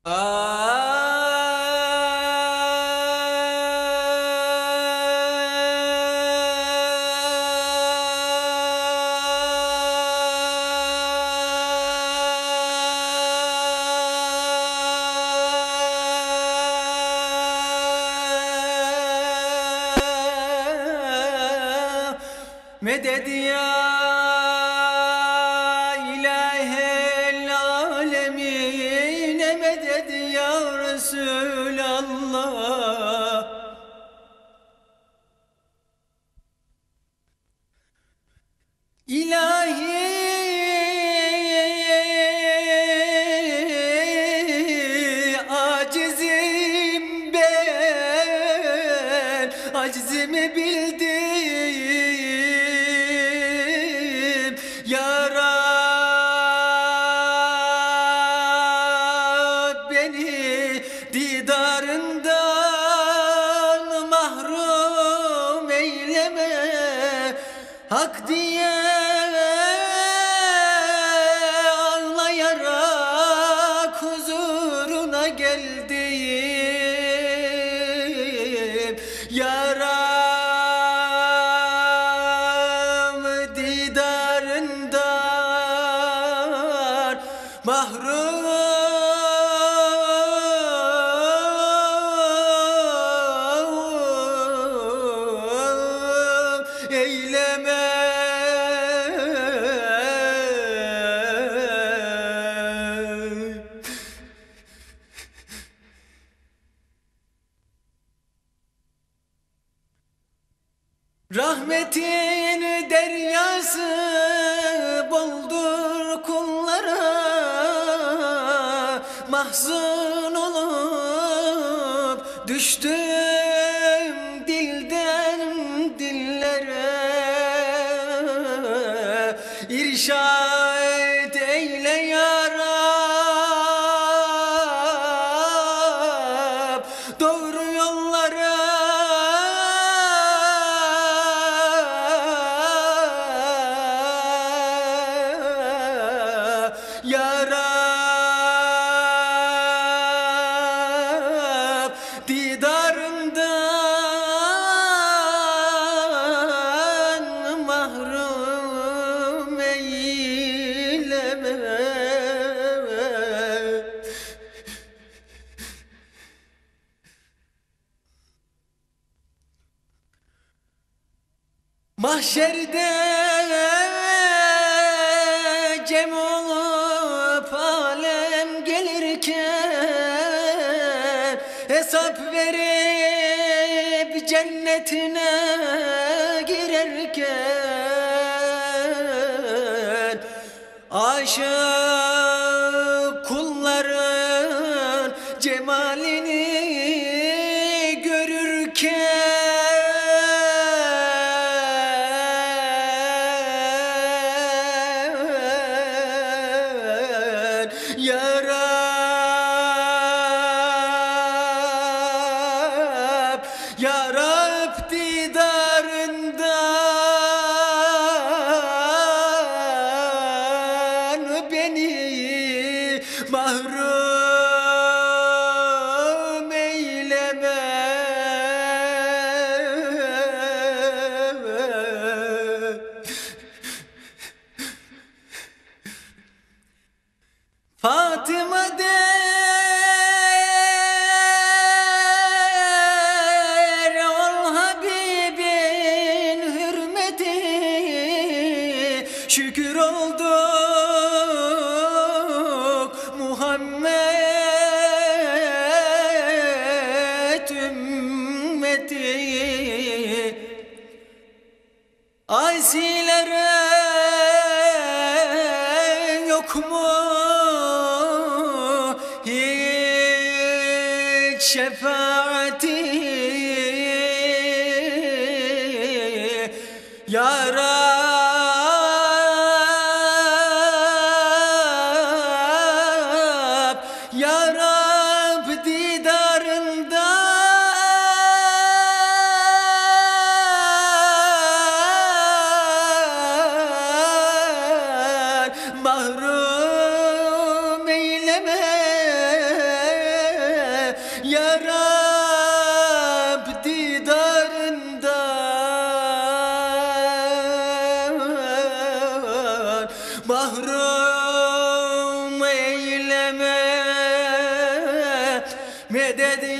Ah, medet ya ilahel alemin, medet ya Resulallah. İlahi acizim ben, acizimi bildim ya Rab, beni didarından mahrum eyleme. Hak diye ağlayarak huzuruna geldim ya Rab, didarından mahrum eyleme. Rahmetin deryası boldur kullara, mahzun olup düştüm dilden dillere. İrşad eyle ya Rab, doğru yollara ya Rab, didarından mahrum eyleme. Mahşerde cem olup alem gelirken, hesap verip cennetine girerken, aşık kulların cemalini görürken, ya Rab, ya Rab, didarından beni mahrum eyleme. Fatıma der ol Habibin hürmeti, şükür olduk Muhammed ümmeti. Asilere yok mu hiç şefaati ya Rab, ya Rab, didarından mahrum eyleme. Ya Rab didarından mahrum eyleme, medet